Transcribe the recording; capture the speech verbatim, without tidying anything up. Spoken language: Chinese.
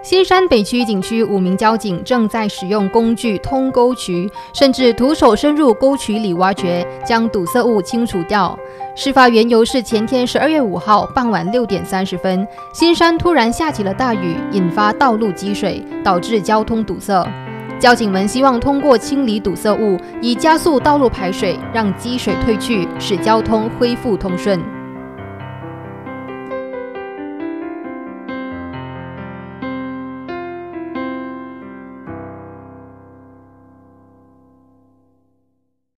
新山北区警区五名交警正在使用工具通沟渠，甚至徒手深入沟渠里挖掘，将堵塞物清除掉。事发缘由是前天十二月五号傍晚六点三十分，新山突然下起了大雨，引发道路积水，导致交通堵塞。交警们希望通过清理堵塞物，以加速道路排水，让积水退去，使交通恢复通顺。